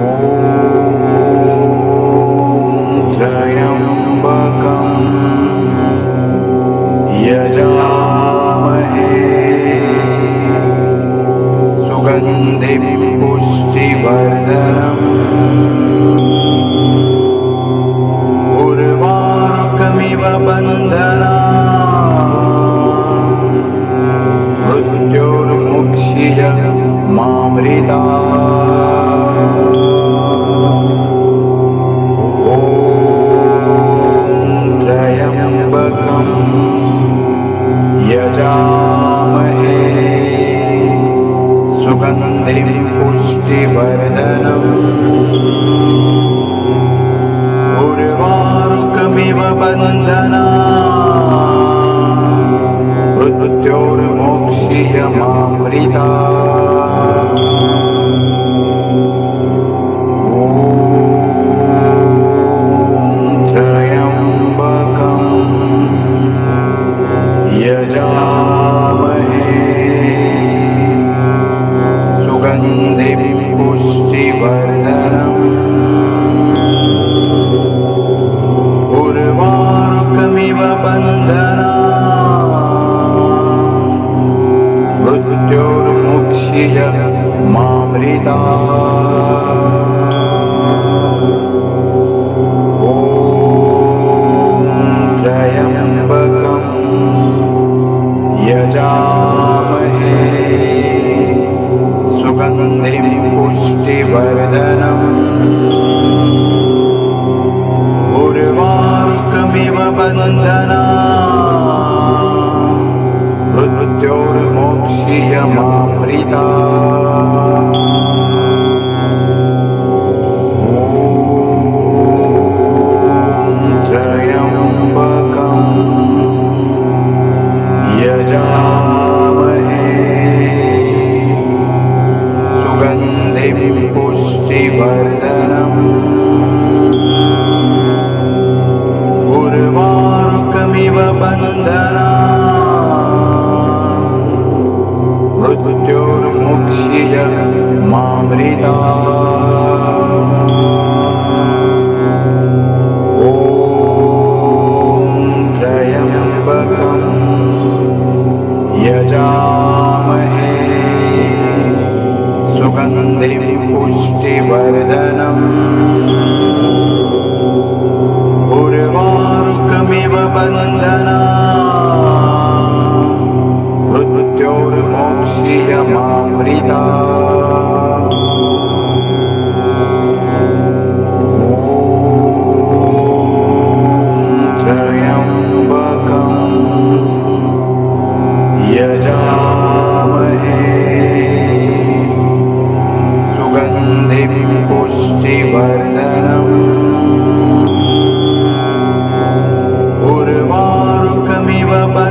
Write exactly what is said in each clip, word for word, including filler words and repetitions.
यजामहे सुगन्धिं पुष्टिवर्धनम् उर्वारुकमिव बन्धनात् मृत्योर्मुक्षीय मामृतात्। ॐ त्र्यम्बकं यजामहे सुगन्धिं पुष्टिवर्धनम् उर्वारुकमिव बन्धनात् मृत्योर्मोक्षीय मामृतात्। ॐ त्र्यम्बकं यजामहे सुगन्धिं पुष्टिवर्धनम् उर्वारुकमिव बन्धनात् मृत्योर्मुक्षीय मामृतात्। ॐ त्र्यम्बकं यजामहे सुगन्धिं पुष्टिवर्धनम् उर्वारुकमिव बन्धनात् मृत्योर्मोक्षीय मामृतात्। ॐ त्र्यम्बकं यजामहे सुगन्धिं पुष्टिवर्धनम् उर्वारुकमिव बन्धनात् मृत्योर्मुक्षीय मामृतात्। ॐ त्र्यम्बकं यजामहे सुगन्धिं पुष्टिवर्धनम् उर्वारुकमिव बन्धनात् मृत्योर्मोक्षीय मामृतात्। ॐ त्र्यम्बकं यजामहे सुगन्धिं पुष्टिवर्धनम् उर्वारुकमिव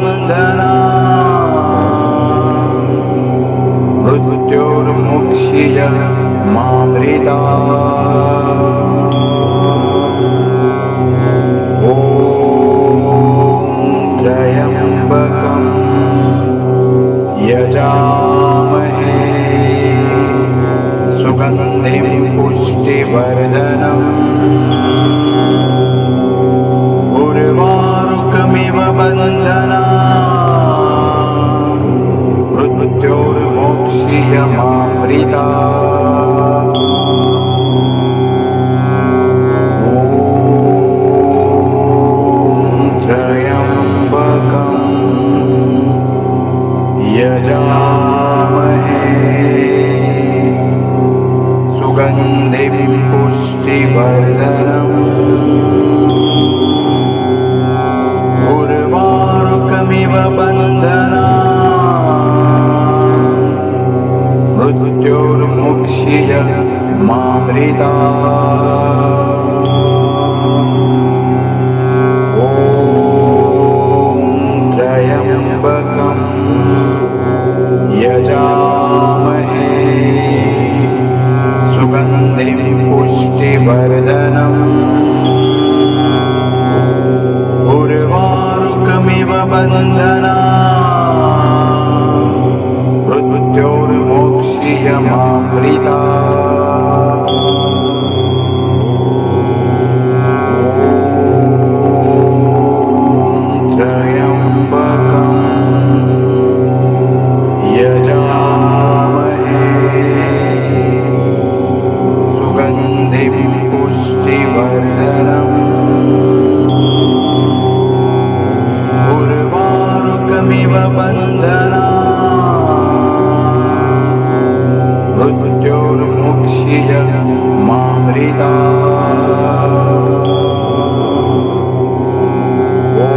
बन्धनात् मृत्योर्मुक्षीय मामृतात्। ॐ त्र्यम्बकं यजामहे सुगन्धिं पुष्टिवर्धनम् उर्वारुकमिव बन्धनात् मृत्योर्मोक्षीय मामृतात्। ॐ त्र्यम्बकं यजामहे सुगन्धिं पुष्टिवर्धनम् उर्वारुकमिव बन्धनात् मृत्योर्मुक्षीय मामृतात्। ॐ त्र्यम्बकं यजामहे सुगन्धिं पुष्टिवर्धनम् उर्वारुकमिव बन्धनात् मृत्योर्मोक्षीय मामृतात्। सुगन्धिं पुष्टिवर्धनम् उर्वारुकमिव बन्धनात् मृत्योर्मुक्ष्य मामृतात्। ॐ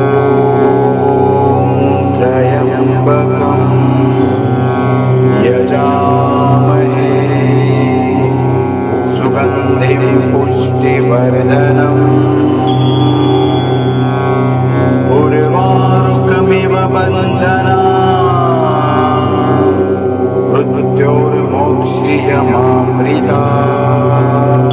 त्र्यम्बकं यजामहे सुगन्धिं पुष्टिवर्धनम् उर्वारुकमिव बन्धनात् मृत्योर्मुक्ष्य मामृतात्।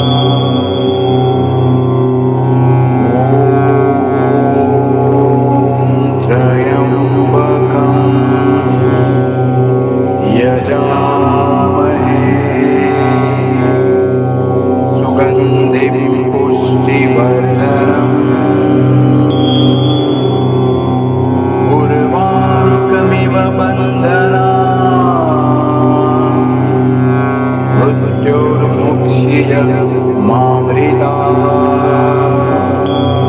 यजामहे सुगन्धिं पुष्टिवर्धनम् उर्वारुकमिव बन्धनात् मृत्योर्मुक्ष्य मामृतात्।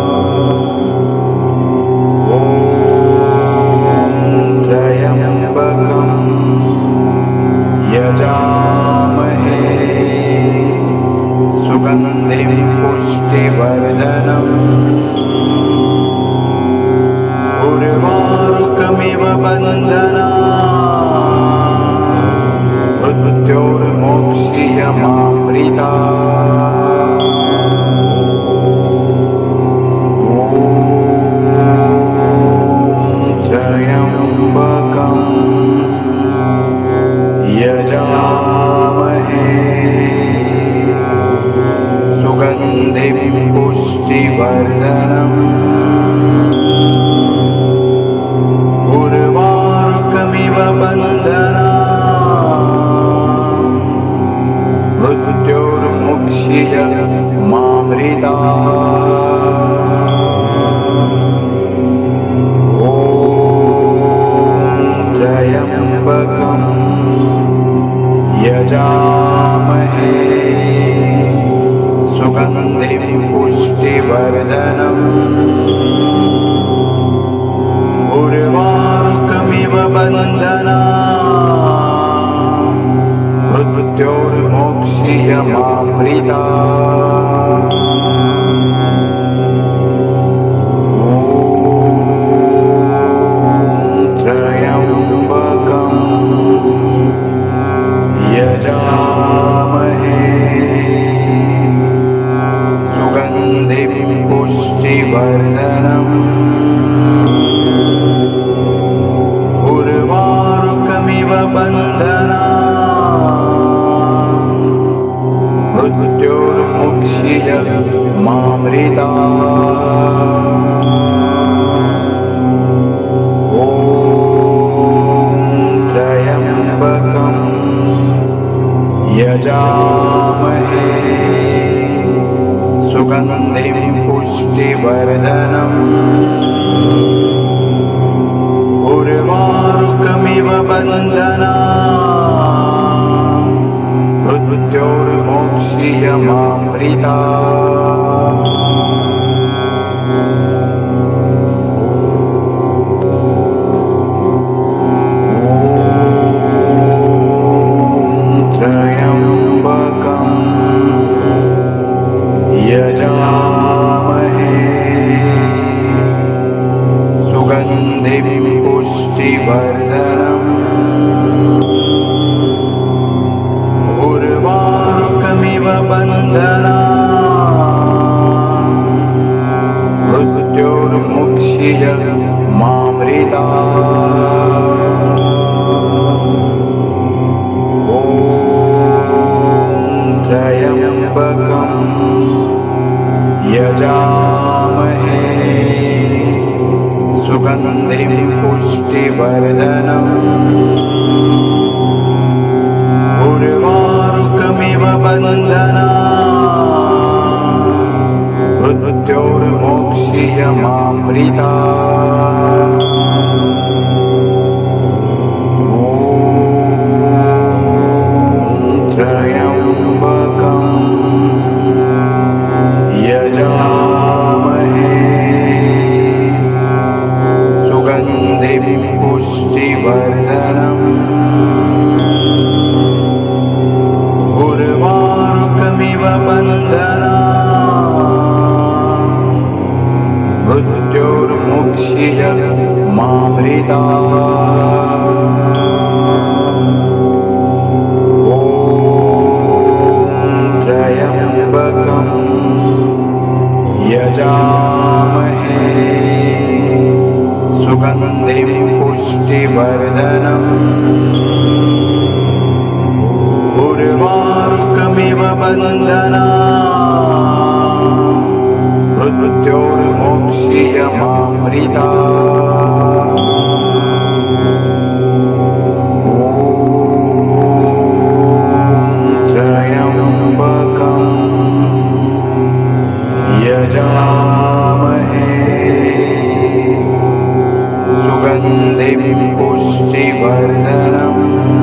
ॐ त्र्यम्बकं यजामहे सुगन्धिं पुष्टिवर्धनम् उर्वारुकमिव बन्धनात् मृत्योर्मुक्ष्य मामृतात्। ॐ त्र्यम्बकं यजामहे सुगन्धिं पुष्टिवर्धनम् उर्वारुकमिव बन्धनात् मृत्योर्मुक्ष्य मामृतात्। ॐ त्र्यम्बकं यजामहे सुगन्धिं पुष्टिवर्धनम् उर्वारुकमिव बन्धनात् मृत्योर्मुक्ष्य मामृतात्। ॐ त्र्यम्बकं यजामहे सुगन्धिं पुष्टिवर्धनम् उर्वारुकमिव बन्धनात् मृत्योर्मुक्ष्य मामृतात्। ॐ त्र्यम्बकं यजामहे सुगन्धिं पुष्टिवर्धनम् उर्वारुकमिव बन्धनात् मृत्योर्मुक्ष्य मामृतात्। ॐ त्र्यम्बकं यजामहे सुगन्धिं पुष्टिवर्धनम् उर्वारुकमिव बन्धनात् मृत्योर्मुक्ष्य मामृतात्। ॐ त्र्यम्बकं यजामहे सुगन्धिं पुष्टिवर्धनम् उर्वारुकमिव बन्धनात् मृत्योर्मुक्ष्य मामृतात्। ॐ त्र्यम्बकं मामृता यजामहे सुगन्धिं पुष्टिवर्धनम् उर्वारुकमिव बन्धनात् मृत्योर्मोक्ष्यमामृता यजामहे सुगन्धिं पुष्टिवर्धनम्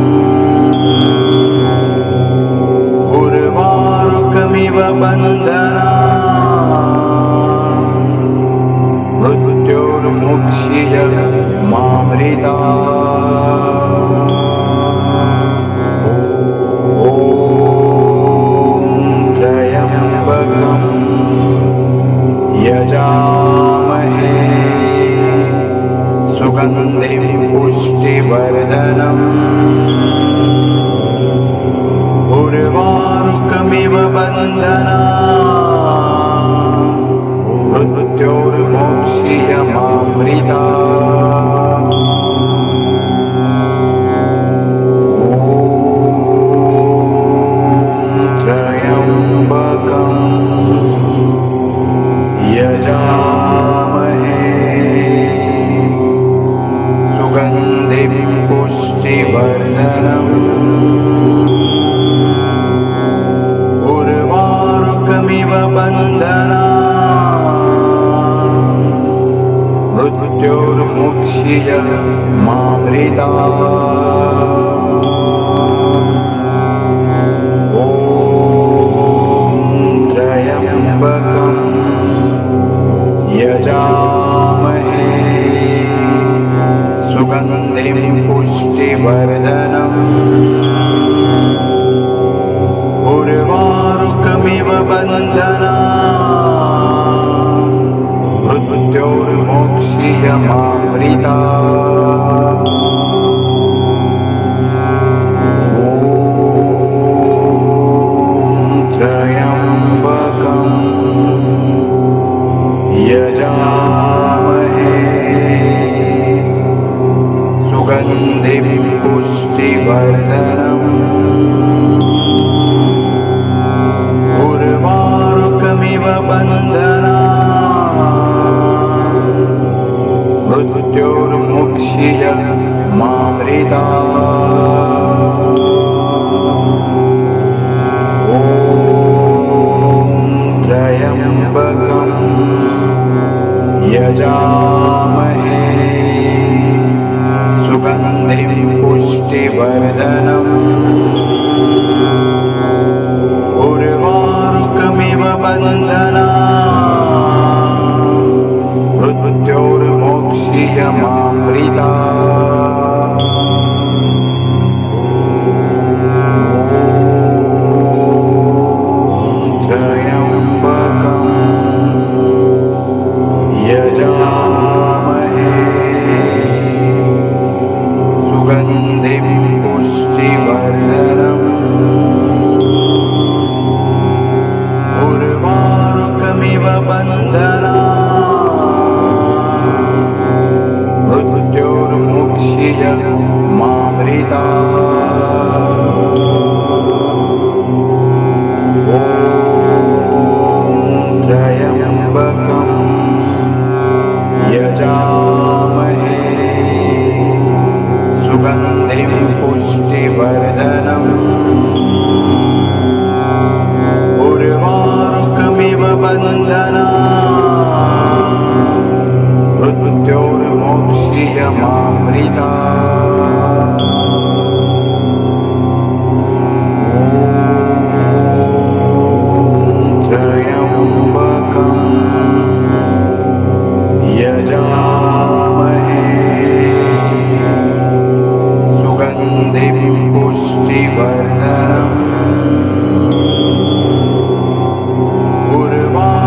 उर्वारुकमिव बन्धनात् मृत्योर्मुक्ष्यमामृता ॐ त्र्यम्बकम् यजामहे सुगन्धिं पुष्टिवर्धनम् उर्वारुकमिव बन्धनात् मृत्योर्मोक्ष्यमामृता यजामहे सुगन्धिं पुष्टिवर्धनम् उर्वारुकमिव बन्धनात् मृत्योर्मुक्ष्यमामृता ॐ त्र्यम्बकम् यजामहे सुगन्धिं पुष्टिवर्धनम् उर्वारुकमिव बन्धनात् मृत्योर्मोक्ष्यमामृता ॐ त्र्यम्बकम् यजामहे सुगन्धिं पुष्टिवर्धनम् उर्वारुकमिव बन्धनात् मृत्योर्मुक्ष्यमामृता ॐ त्र्यम्बकम् यजामहे सुगन्धिं पुष्टिवर्धनम् उर्वारुकमिव बन्धनात् मृत्योर्मोक्ष्यमामृता यजामहे सुगन्धिं पुष्टिवर्धनम् उर्वारुकमिव बन्धनात् मृत्योर्मुक्ष्यमामृता ॐ त्र्यम्बकम् यजामहे सुगन्धिं पुष्टिवर्धनम् उर्वारुकमिव बन्धनात् मृत्योर्मुक्ष्यमामृता ॐ त्र्यम्बकम् यजामहे सुगन्धिं पुष्टिवर्धनम् उर्वारुकमिव बन्धनात् मृत्योर्मुक्ष्यमामृता ॐ त्र्यम्बकम् यजामहे सुगन्धिं पुष्टिवर्धनम् उर्वारुकमिव बन्धनात् मृत्योर्मुक्ष्यमामृता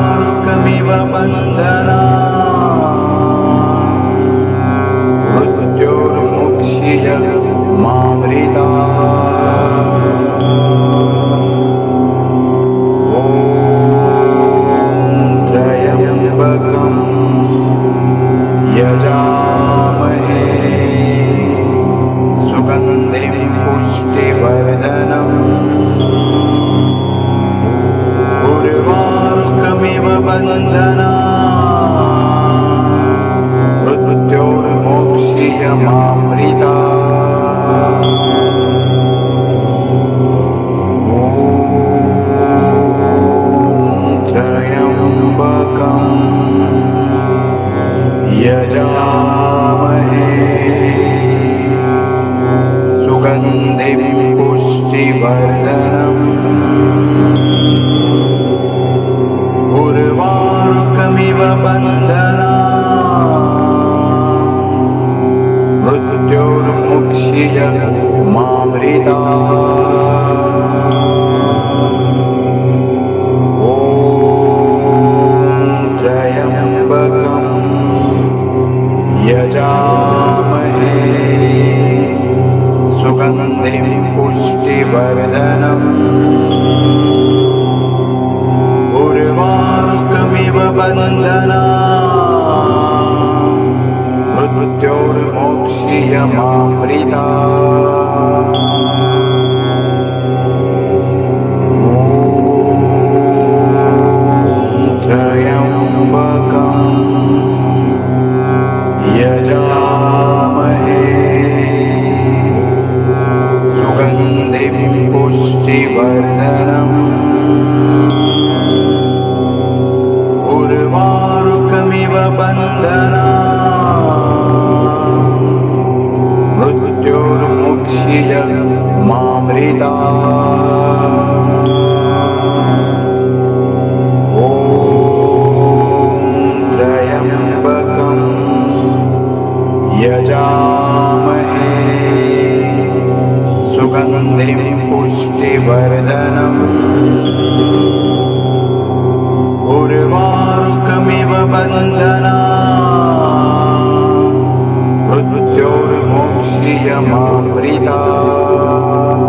बन्धनात् बन्धनात् मृत्योर्मोक्षीयमामृतात्। यजामहे सुगन्धिं पुष्टिवर्धनम् उर्वारुकमिव बन्धनात् मृत्योर्मुक्षीयमामृतात्। ॐ त्र्यम्बकम् यजामहे सुगन्धिं पुष्टिवर्धनम् उर्वारुकमिव बन्धनात् मृत्योर्मोक्षीयमामृतात्। ॐ त्र्यम्बकम् यजामहे सुगन्धिं पुष्टिवर्धनम् उर्वारुकमिव बन्धनात् मृत्योर्मुक्षीयमामृतात्। ॐ त्र्यम्बकम् यजामहे सुगन्धिं पुष्टिवर्धनम् उर्वारुकमिव बन्धनात् मृत्योर्मोक्षीयमामृतात्।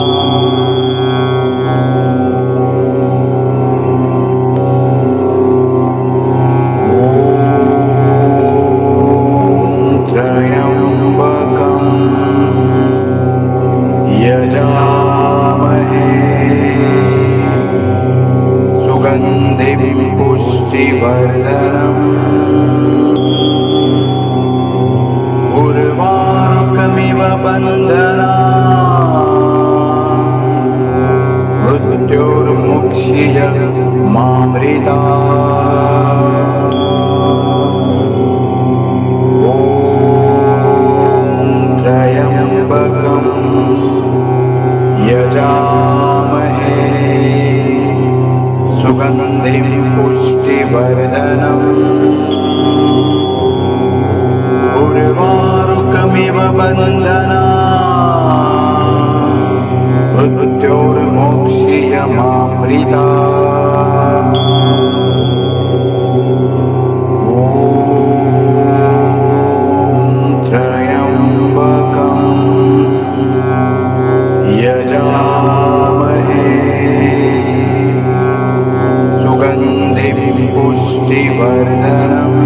यजामहे सुगन्धिं पुष्टिवर्धनम् उर्वारुकमिव बन्धनात् मृत्योर्मुक्षीयमामृतात्। ॐ त्र्यम्बकम् यजामहे सुगन्धिं पुष्टिवर्धनम् उर्वारुकमिव बन्धनात् मृत्योर्मोक्षीयमामृतात्। ॐ त्र्यम्बकम् यजामहे सुगन्धिं पुष्टिवर्धनम्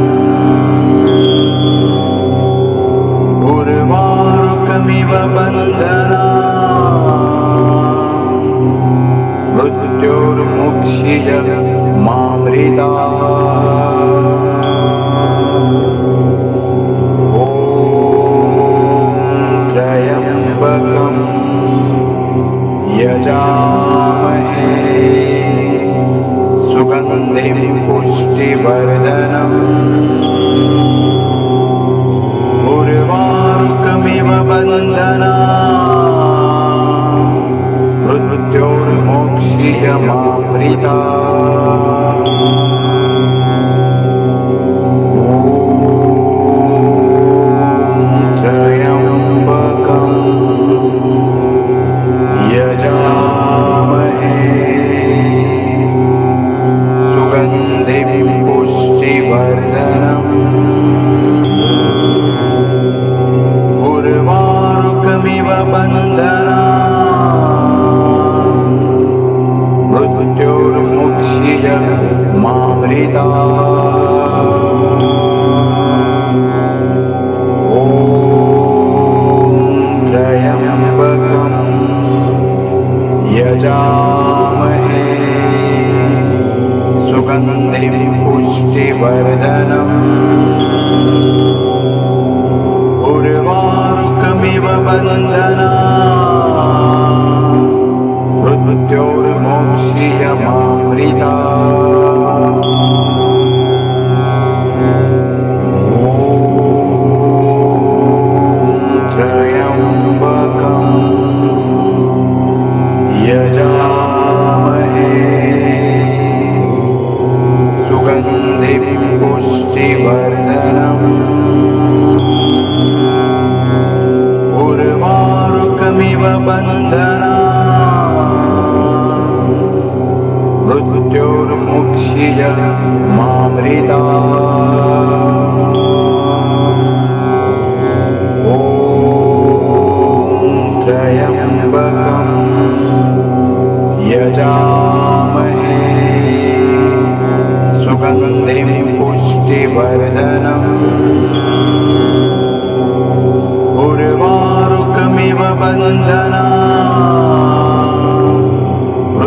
उर्वारुकमिव बन्धनात् मृत्योर्मुक्षीयमामृतात्। ॐ त्र्यम्बकम् यजामहे सुगन्धिं पुष्टिवर्धनम् उर्वारुकमिव बन्धनात् मृत्योर्मोक्षीयमामृतात्। ॐ त्र्यम्बकम् यजामहे सुगन्धिं पुष्टिवर्धनम् उर्वारुकमिव बन्धनात् मृत्योर्मुक्षीयमामृतात्। ॐ त्र्यम्बकम् यजामहे सुगन्धिं पुष्टिवर्धनम् पुष्टिवर्धनम् उर्वारुकमिव बन्धनात् मृत्योर्मोक्ष्यमामृतात् यजामहे सुगन्धिं पुष्टिवर्धनम् उर्वारुकमिव बन्धनात् मृत्योर्मुक्ष्यमामृतात् ॐ त्र्यम्बकम् यजामहे सुगन्धिं पुष्टिवर्धनम् उर्वारुकमिव बन्धनात्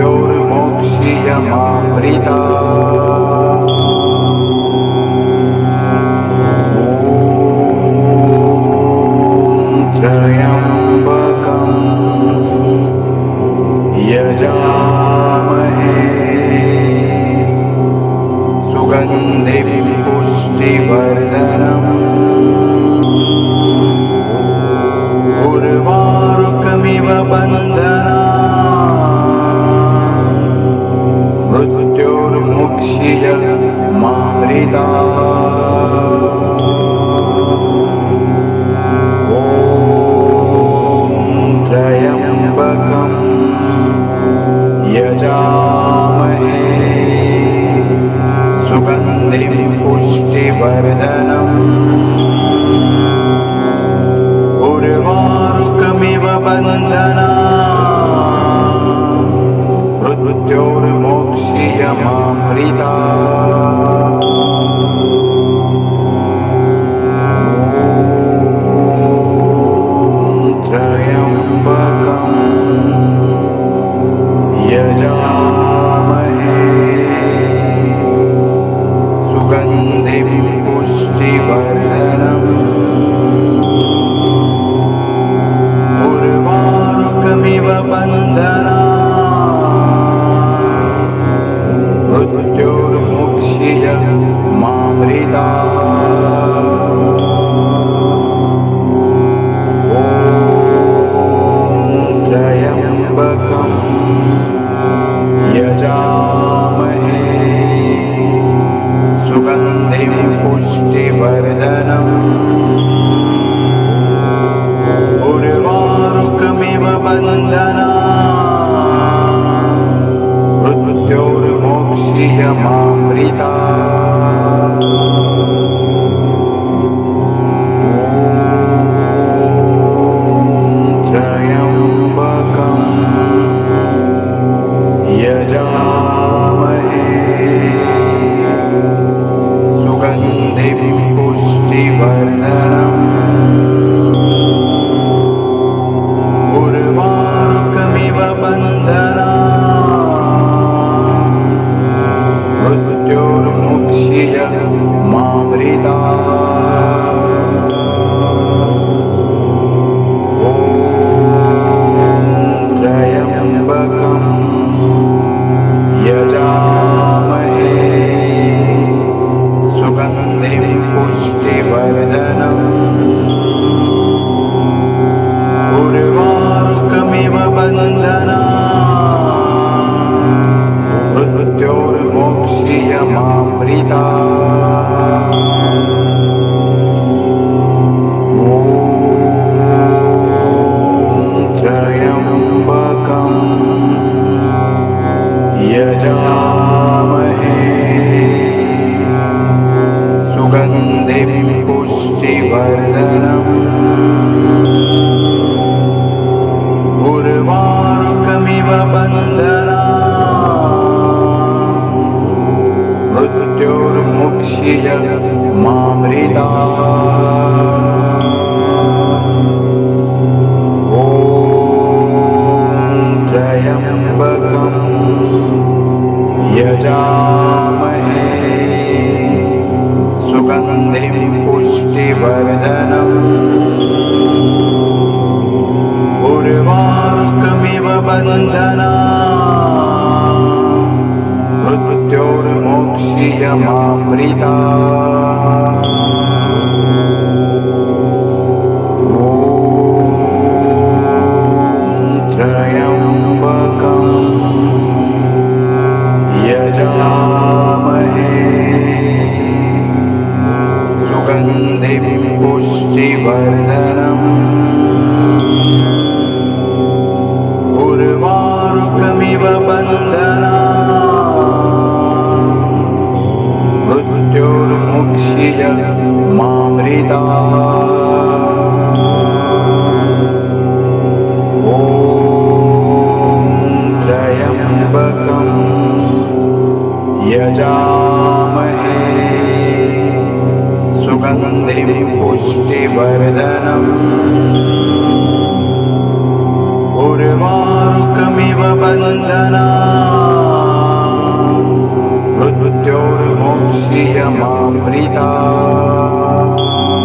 मृत्योर्मोक्ष्यमामृतात् ॐ त्र्यम्बकम् यजामहे सुगन्धिं पुष्टिवर्धनम् उर्वारुकमिव बन्धनात् मृत्योर्मुक्ष्यमामृतात् ॐ त्र्यम्बकम् यजामहे सुगन्धिं पुष्टिवर्धनम् उर्वारुकमिव बन्धनात् मृत्योर्मोक्ष्यमामृतात् ॐ त्र्यम्बकम् यजामहे सुगन्धिं पुष्टिवर्धनम् उर्वारुकमिव बन्धनात् मृत्योर्मुक्ष्यमामृतात् ॐ त्र्यम्बकम् यजामहे सुगन्धिं पुष्टिवर्धनम् उर्वारुकमिव बन्धनात् मृत्योर्मोक्ष्यमामृतात् ॐ त्र्यम्बकम् यजामहे सुगन्धिं पुष्टिवर्धनम् उर्वारुकमिव बन्धनात् मृत्योर्मुक्ष्यमामृतात् ॐ त्र्यम्बकम् यजामहे सुगन्धिं पुष्टिवर्धनम् उर्वारुकमिव बन्धनात् मृत्योर्मोक्ष्यमामृतात् ॐ त्र्यम्बकम् यजामहे सुगन्धिं पुष्टिवर्धनम् उर्वारुकमिव बन्धनात् मृत्योर्मुक्ष्यमामृतात् ॐ त्र्यम्बकम् यजामहे सुगन्धिं पुष्टिवर्धनम् उर्वारुकमिव बन्धनात् मृत्योर्मोक्ष्यमामृतात् सुगन्धिं पुष्टिवर्धनम् उर्वारुकमिव बन्धनात् मृत्योर्मुक्ष्यमामृतात् ॐ त्र्यम्बकं यजामहे सुगन्धिं पुष्टिवर्धनम् उर्वारुकमिव बन्धनात् मृत्योर्मोक्ष्यमामृतात्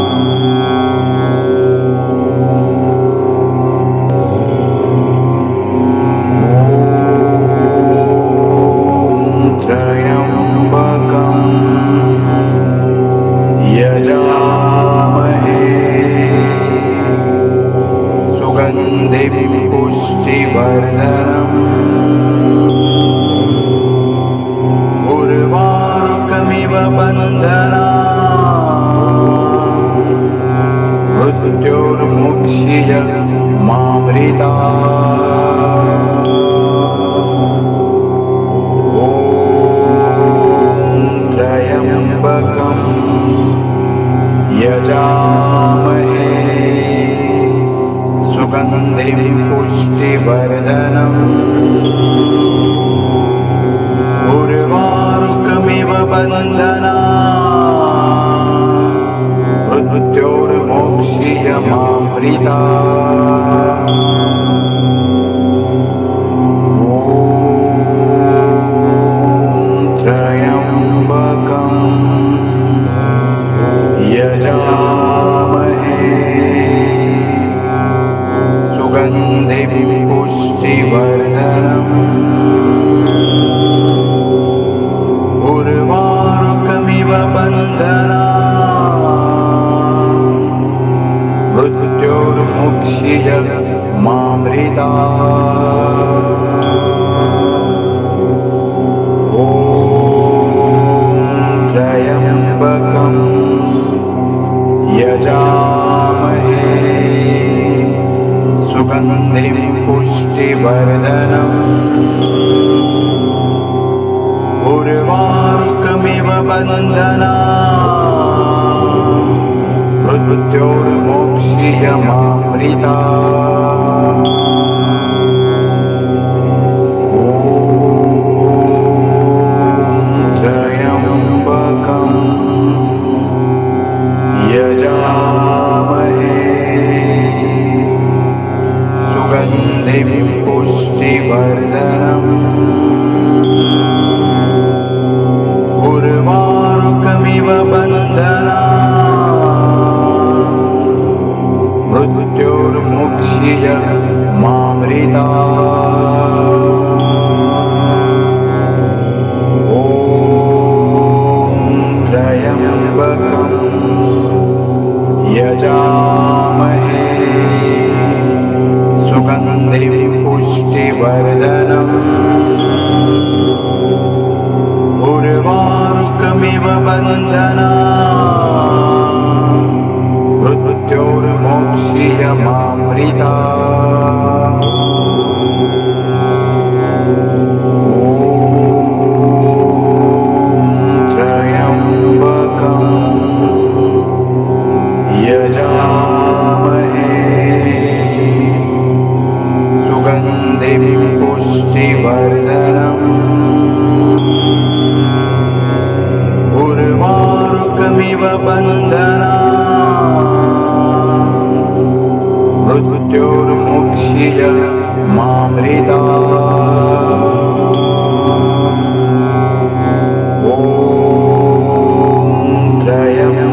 सुगन्धिं पुष्टिवर्धनम् उर्वारुकमिव बन्धनात् मृत्योर्मुक्ष्यमामृतात् ॐ त्र्यम्बकं यजामहे सुगन्धिं पुष्टिवर्धनम् उर्वारुकमिव बन्धनात् मृत्योर्मोक्ष्यमामृतात् ॐ त्र्यम्बकं यजामहे सुगन्धिं पुष्टिवर्धनम् उर्वारुकमिव बन्धनात् मृत्योर्मुक्ष्यमामृतात् ॐ त्र्यम्बकं यजामहे सुगन्धिं पुष्टिवर्धनम् उर्वारुकमिव बन्धनात् मृत्योर्मोक्ष्यमामृतात् ॐ त्र्यम्बकं यजामहे सुगन्धिं पुष्टिवर्धनम् उर्वारुकमिव बन्धनात् मृत्योर्मुक्ष्यमामृतात् ॐ त्र्यम्बकं यजामहे सुगन्धिं पुष्टिवर्धनम् उर्वारुकमिव बन्धनात् मृत्योर्मोक्ष्यमामृतात् ॐ त्र्यम्बकं यजामहे सुगन्धिं पुष्टिवर्धनम् उर्वारुकमिव बन्धनात् मृत्योर्मुक्ष्यमामृतात् ॐ त्र्यम्बकं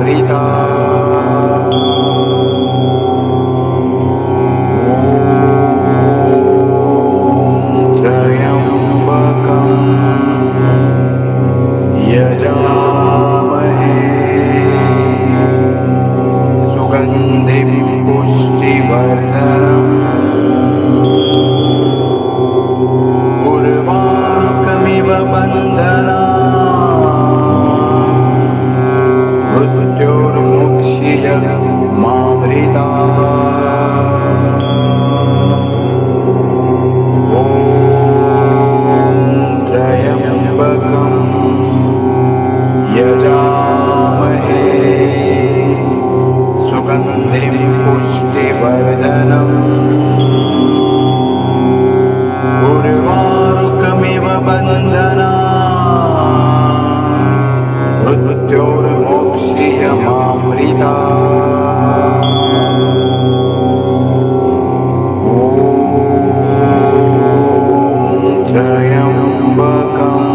मामृता यजामहे सुगन्धिं पुष्टिवर्धनम् उर्वारुकमिव बन्धनात् मृत्योर्मुक्ष्य मामृतात् ॐ त्र्यम्बकम् यजामहे सुगन्धिं पुष्टिवर्धनम् उर्वारुकमिव बन्धनात् मृत्योर्मोक्ष्य मामृतात् ॐ त्र्यम्बकम्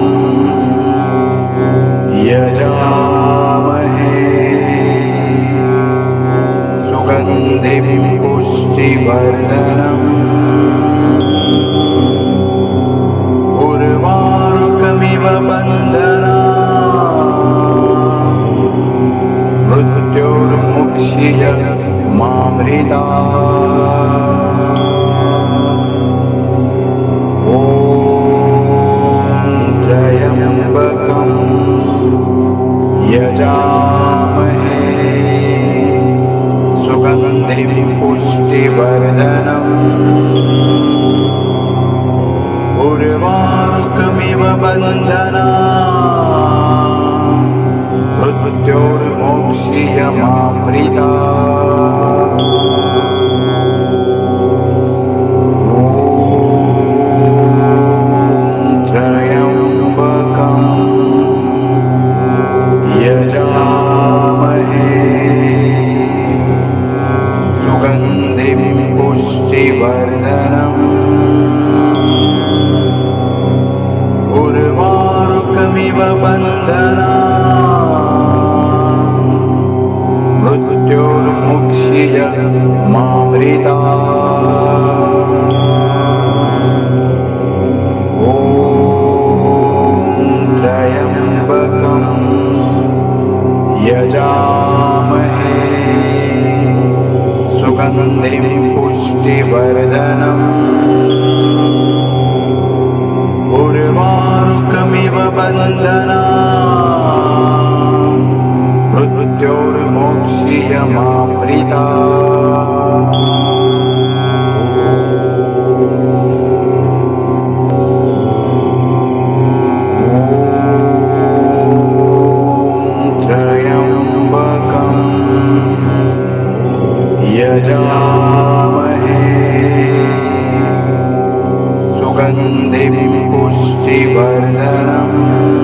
यजामहे सुगन्धिं पुष्टिवर्धनम् उर्वारुकमिव बन्धनात् मृत्योर्मुक्ष्य मामृतात् ॐ त्र्यम्बकम् यजामहे सुगन्धिं पुष्टिवर्धनम् उर्वारुकमिव बन्धनात् मृत्योर्मोक्ष्य मामृतात् ॐ त्र्यम्बकम् यजामहे सुगन्धिं पुष्टिवर्धनम् उर्वारुकमिव बन्धनात् मृत्योर्मुक्ष्य मामृतात् ॐ त्र्यम्बकम् यजामहे सुगन्धिं पुष्टिवर्धनम् उर्वारुकमिव बन्धनात् मृत्योर्मोक्ष्य मामृतात् यजामहे सुगन्धिं पुष्टिवर्धनम्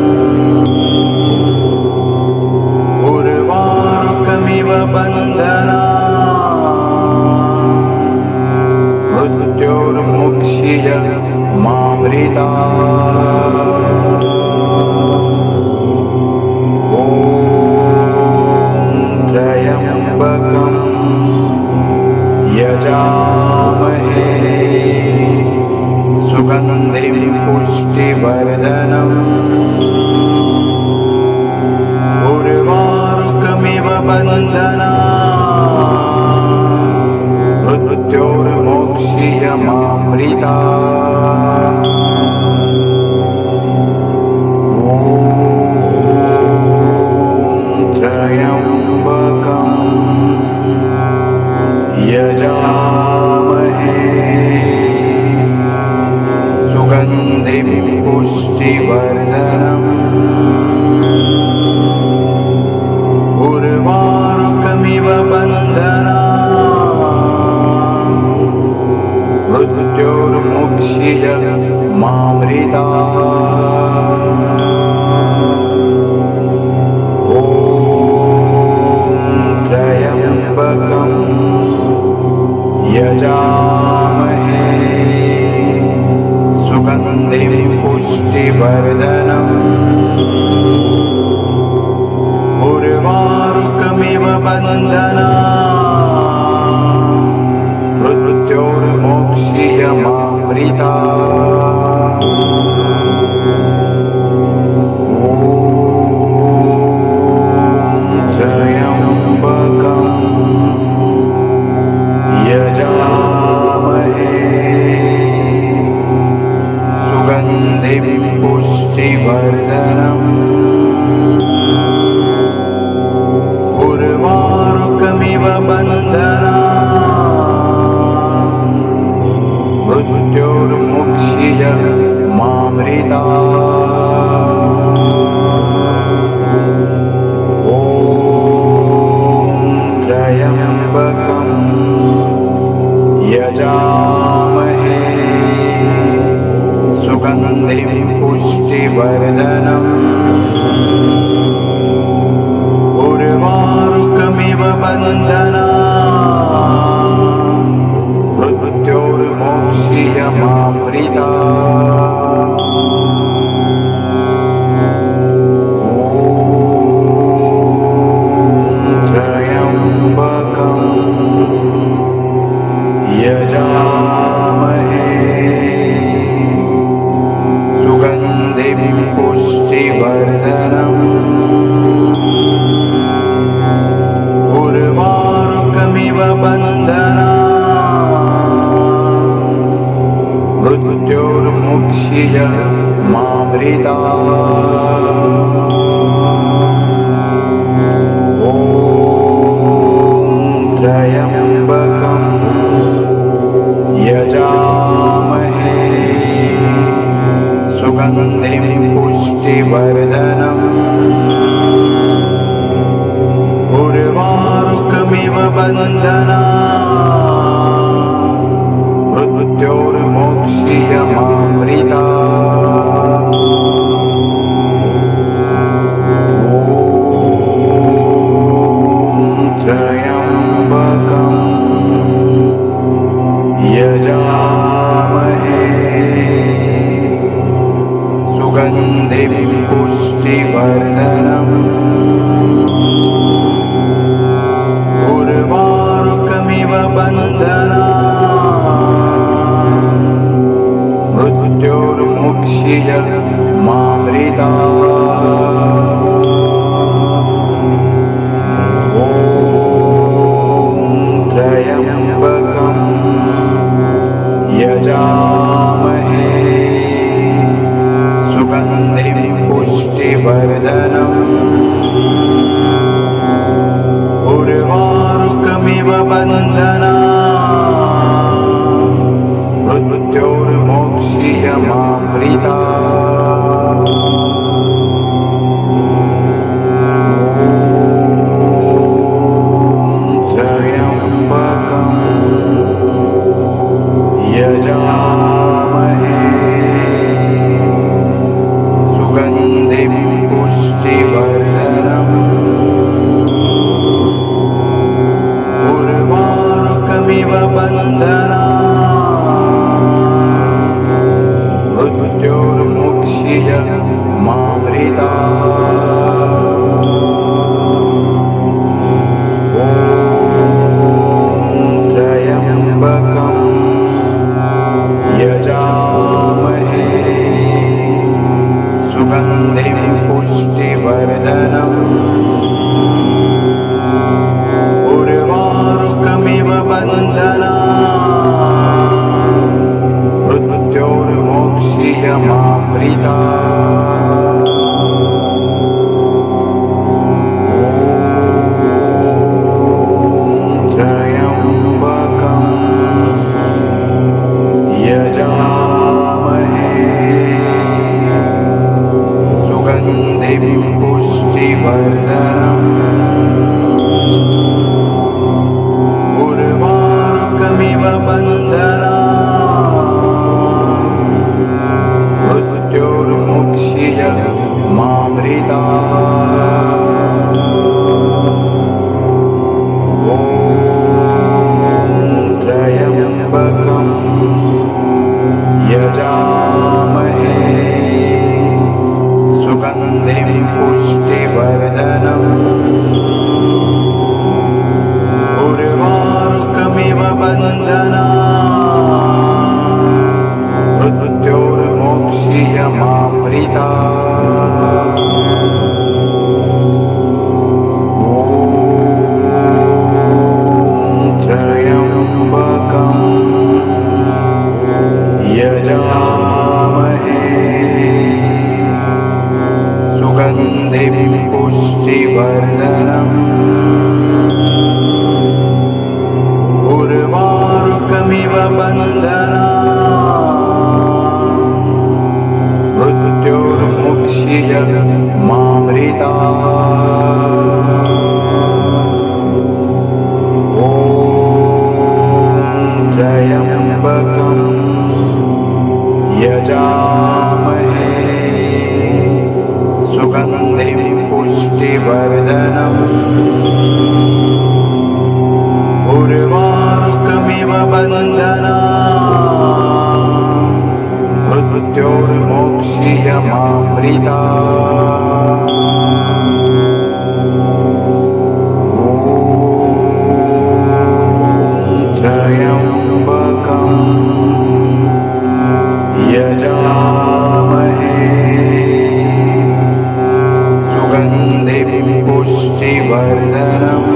उर्वारुकमिव बन्धनात् मृत्योर्मुक्ष्य मामृतात् ॐ त्र्यम्बकम् यजामहे सुगन्धिं पुष्टिवर्धनम् उर्वारुकमिव बन्धनात् मृत्योर्मोक्ष्य मामृतात् ॐ त्र्यम्बकम् यजामहे सुगन्धिं पुष्टिवर्धनम् उर्वारुकमिव बन्धनात् मृत्योर्मुक्ष्य मामृतात् ॐ त्र्यम्बकम् यजामहे सुगन्धिं पुष्टिवर्धनम् उर्वारुकमिव उर्वारुकमिव बन्धनात् मृत्योर्मोक्ष्यमामृतात्। पुष्टिवर्धनम् उर्वारुकमिव बन्धनात् मृत्योर्मुक्ष्यमामृतात्। ॐ त्र्यम्बकं यजामहे सुगन्धिं पुष्टिवर्धनम् उर्वारुकमिव बन्धनात् मृत्योर्मोक्ष्यमामृतात्। ॐ त्र्यम्बकं यजामहे सुगन्धिं पुष्टिवर्धनम् उर्वारुकमिव बन्धनात् मृत्योर्मुक्ष्यमामृतात्। ॐ त्र्यम्बकं यजामहे सुगन्धिं पुष्टिवर्धनम् उर्वारुकमिव बन्धनात् मृत्योर्मोक्ष्यमामृतात्। ॐ त्र्यम्बकं यजामहे सुगन्धिं पुष्टिवर्धनम् उर्वारुकमिव बन्धनात् मृत्योर्मुक्ष्यमामृतात्। ॐ त्र्यम्बकं यजामहे सुगन्धिं पुष्टिवर्धनम् उर्वारुकमिव बन्धनात् मृत्योर्मोक्ष्यमामृतात्। ॐ त्र्यम्बकं यजामहे सुगन्धिं पुष्टिवर्धनम् उर्वारुकमिव बन्धनात् मृत्योर्मुक्ष्यमामृतात्। ॐ त्र्यम्बकं यजामहे सुगन्धिं पुष्टिवर्धनम् उर्वारुकमिव बन्धनात् मृत्योर्मोक्ष्यमामृतात्। ॐ त्र्यम्बकं यजामहे सुगन्धिं पुष्टिवर्धनम् उर्वारुकमिव बन्धनात् मृत्योर्मुक्ष्यमामृतात्। ॐ त्र्यम्बकं यजामहे सुगन्धिं पुष्टिवर्धनम् पुष्टिवर्धनम् उर्वारुकमिव बन्धनात् मृत्योर्मुक्ष्य मामृतात्। ॐ त्र्यम्बकं यजामहे सुगन्धिं पुष्टिवर्धनम् उर्वारुकमिव बन्धनात् मृत्योर्मुक्ष्य मामृतात्। त्र्यम्बकं यजामहे सुगन्धिं पुष्टिवर्धनम्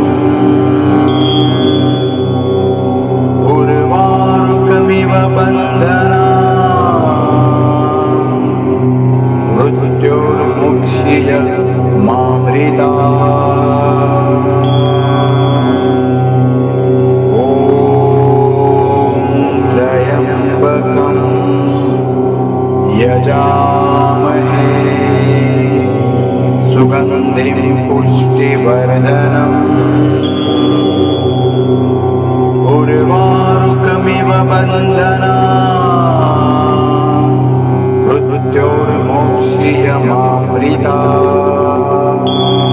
उर्वारुकमिव बन्धनात् मृत्योर्मुक्ष्य मामृतात्। यजामहे सुगन्धिं पुष्टिवर्धनम् उर्वारुकमिव बन्धनात् मृत्योर्मुक्ष्य मामृतात्।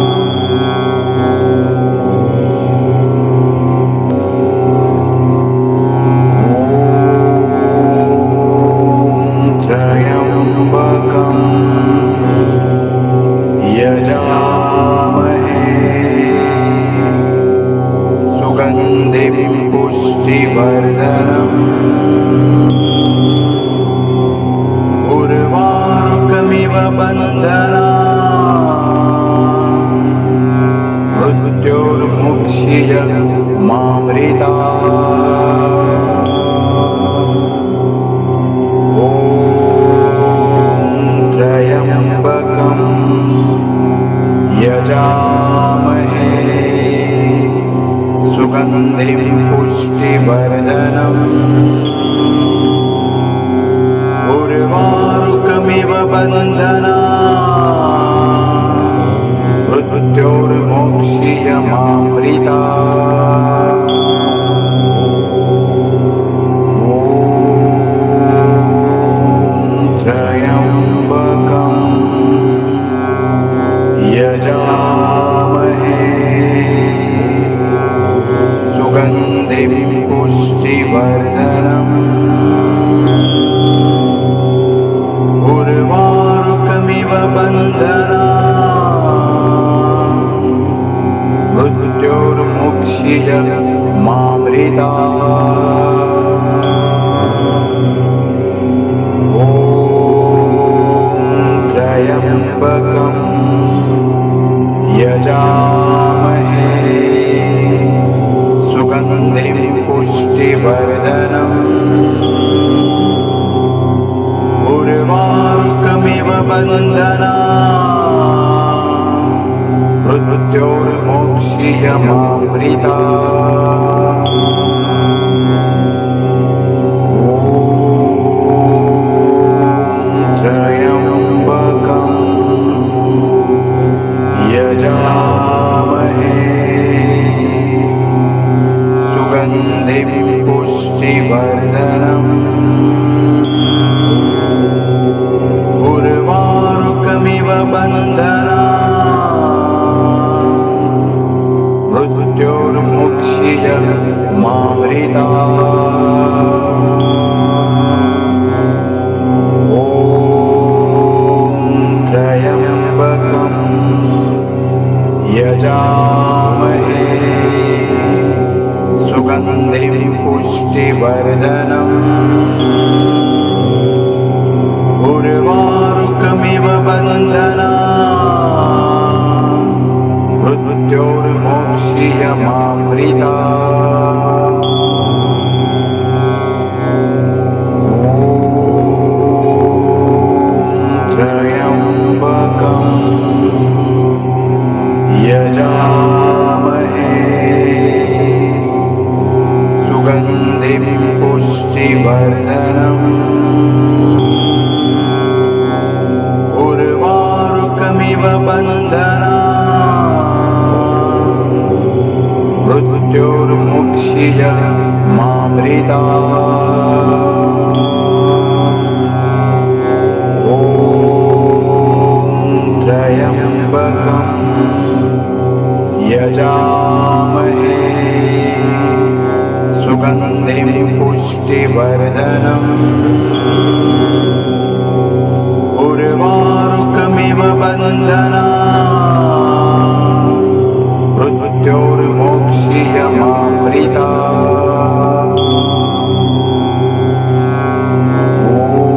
यजामहे सुगन्धिं पुष्टिवर्धनम् उर्वारुकमिव बन्धनात् मृत्योर्मुक्ष्य मामृतात्। ॐ त्र्यम्बकं यजामहे सुगन्धिं पुष्टिवर्धनम् उर्वारुकमिव बन्धनात् मृत्योर्मुक्ष्य मामृतात्। त्र्यम्बकं यजामहे सुगन्धिं पुष्टिवर्धनम् उर्वारुकमिव बन्धनात् मृत्योर्मुक्ष्य मामृतात्। ॐ त्र्यम्बकं यजामहे सुगन्धिं पुष्टिवर्धनम् उर्वारुकमिव बन्धनात् मृत्योर्मुक्ष्य मामृतात्। त्र्यम्बकं यजामहे सुगन्धिं पुष्टिवर्धनम् उर्वारुकमिव बन्धनात् मृत्योर्मुक्ष्य मामृतात्। ॐ त्र्यम्बकं यजामहे सुगन्धिं पुष्टिवर्धनम् उर्वारुकमिव बन्धनात् मृत्योर्मुक्ष्य मामृतात्। ॐ त्र्यम्बकं यजामहे पुष्टिवर्धनम् उर्वारुकमिव बन्धनात् मृत्योर्मुक्षीय मामृतात् ॐ त्र्यम्बकं यजामहे सुगन्धिं पुष्टिवर्धनम् उर्वारुकमिव बन्धनात् मृत्योर्मुक्षीय मामृतात् ॐ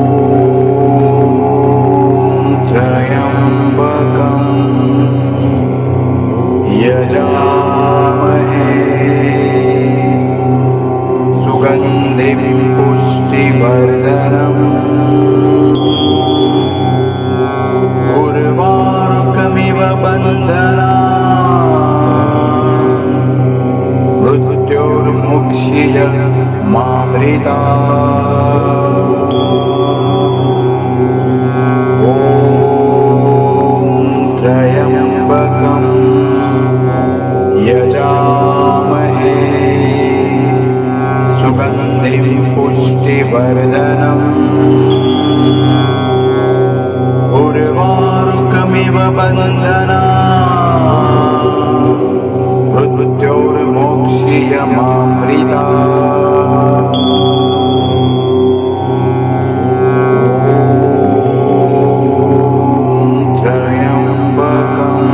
त्र्यम्बकं यजामहे सुगन्धिं पुष्टिवर्धनम् उर्वारुकमिव बन्धनात् मृत्योर्मुक्षीय मामृतात् ॐ त्र्यम्बकं यजामहे सुगन्धिं पुष्टिवर्धनम् उर्वारुकमिव बन्धनात् मृत्योर्मुक्षीय मामृतात् ॐ त्र्यम्बकं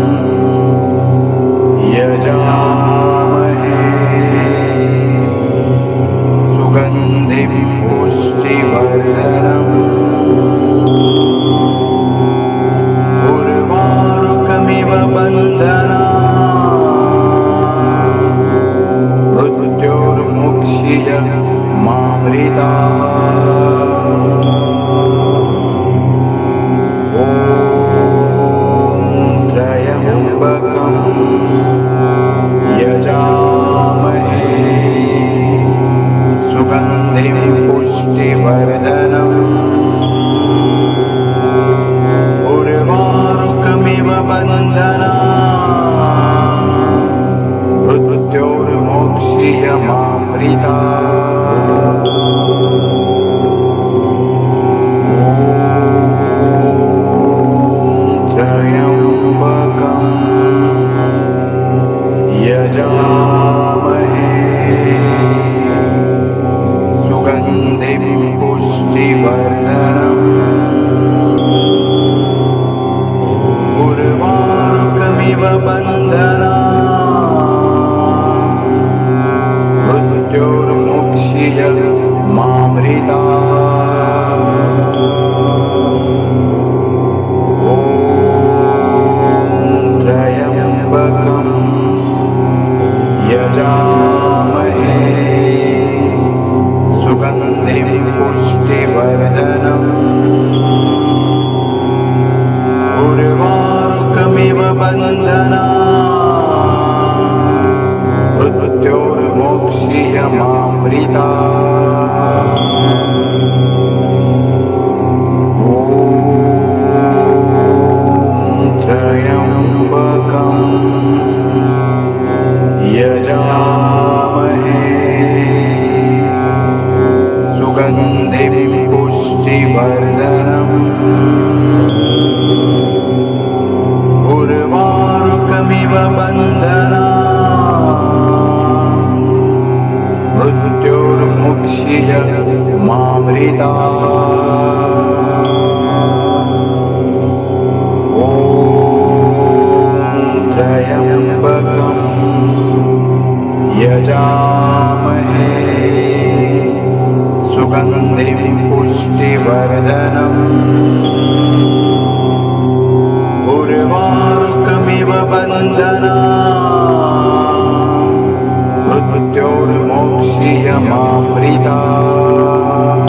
यजामहे सुगन्धिं पुष्टिवर्धनम् उर्वारुकमिव बन्धनात् मृत्योर्मुक्षीय मामृतात् ॐ त्र्यम्बकं यजामहे सुगन्धिं पुष्टिवर्धनम् उर्वारुकमिव बन्धनात् मृत्योर्मुक्षीय मामृतात् ॐ त्र्यम्बकं यजामहे सुगन्धिं पुष्टिवर्धनम् उर्वारुकमिव बन्धनात् मृत्योर्मुक्षीय मामृतात् ॐ त्र्यम्बकं यजामहे सुगन्धिं पुष्टिवर्धनम् उर्वारुकमिव बन्धनात् मृत्योर्मुक्षीय मामृतात् ॐ त्र्यम्बकं यजामहे सुगन्धिं पुष्टिवर्धनम् उर्वारुकमिव बन्धनात् मृत्योर्मुक्षीय मामृतात् ॐ त्र्यम्बकं यजामहे सुगन्धिं पुष्टिवर्धनम् उर्वारुकमिव बन्धनात् मृत्योर्मुक्षीय मामृतात्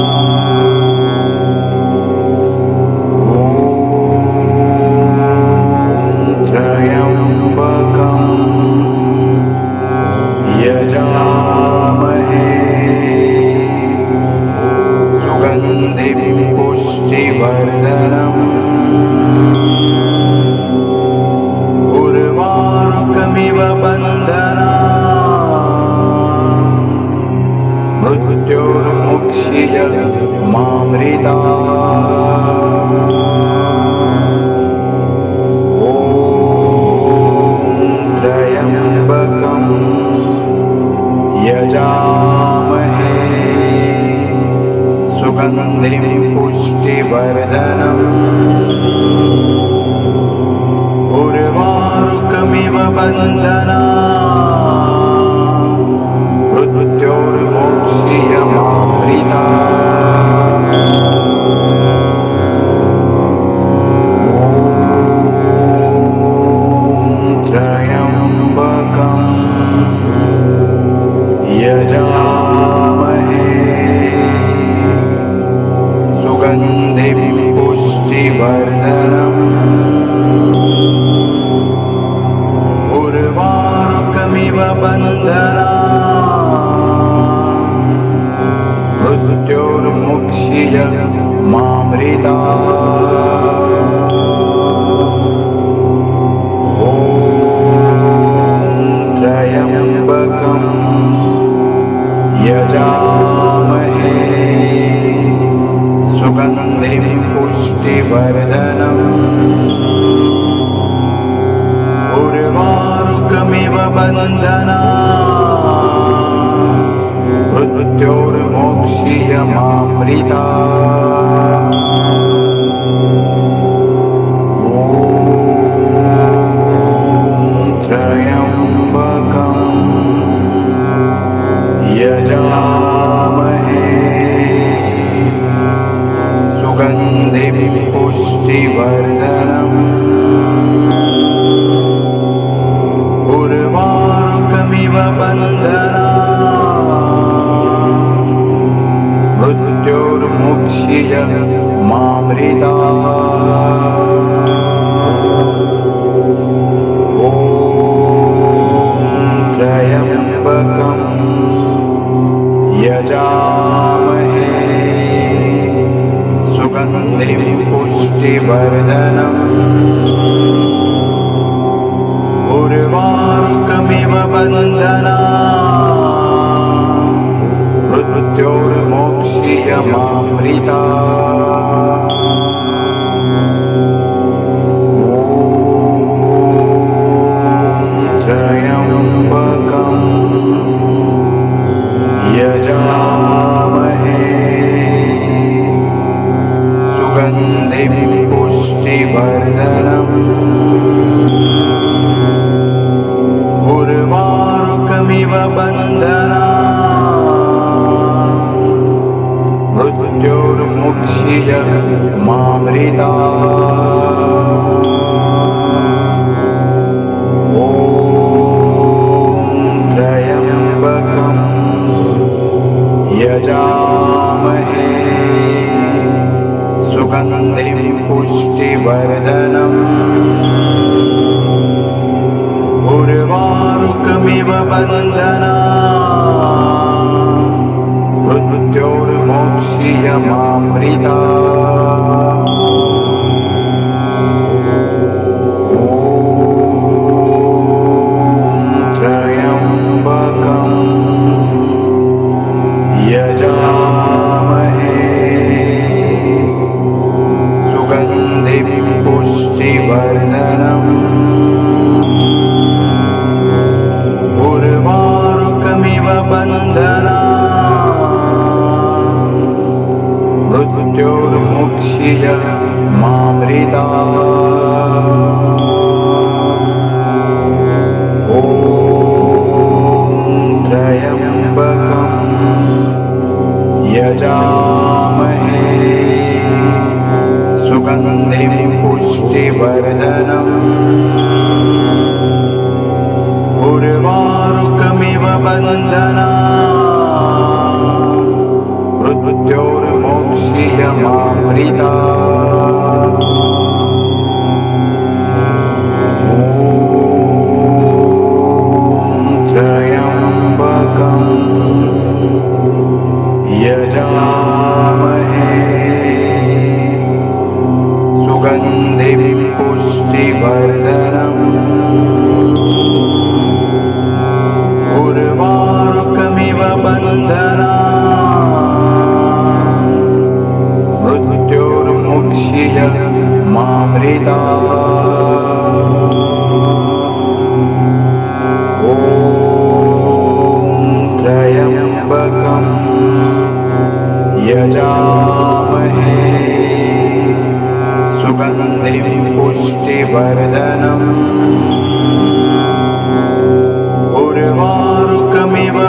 ॐ त्र्यम्बकं यजामहे मामृता ॐ त्र्यम्बकं यजामहे सुगन्धिं पुष्टिवर्धनम् उर्वारुकमिव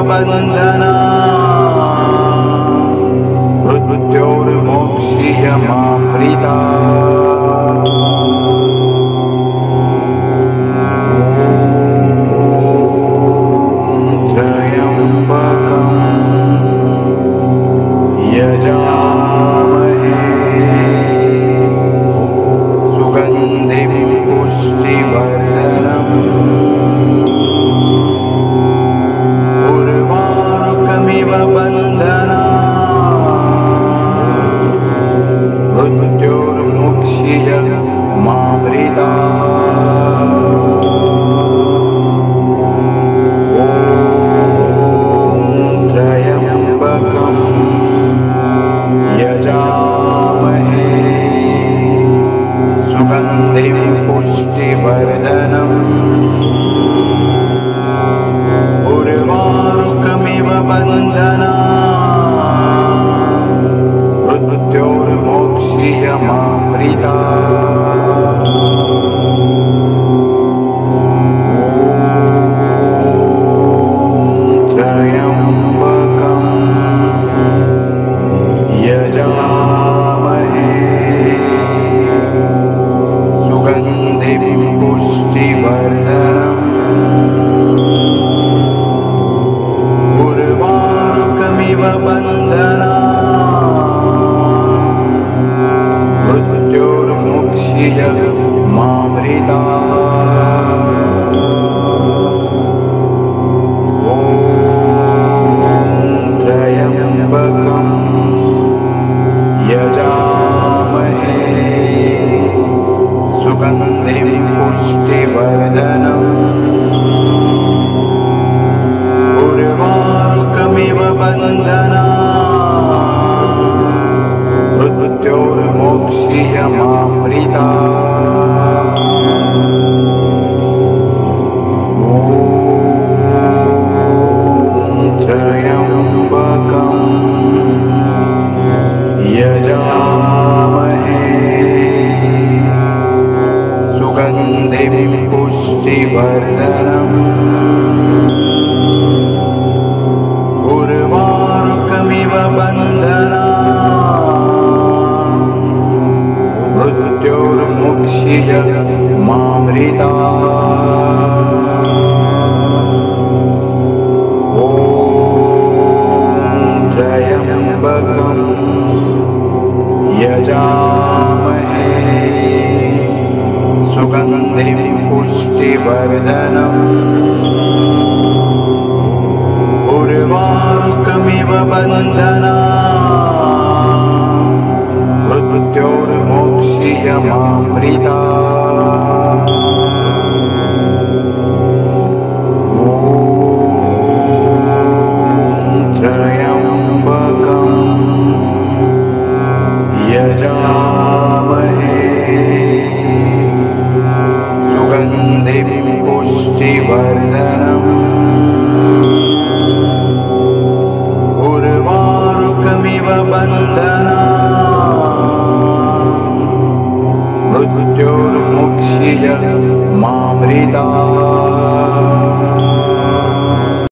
बन्धनात् मृत्योर्मोक्ष्यमामृता मृत्योर्मुक्षीय मामृता